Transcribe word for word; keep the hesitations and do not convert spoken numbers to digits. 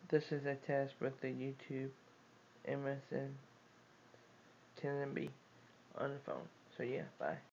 This is a test with the YouTube M S N ten M B on the phone. So yeah, bye.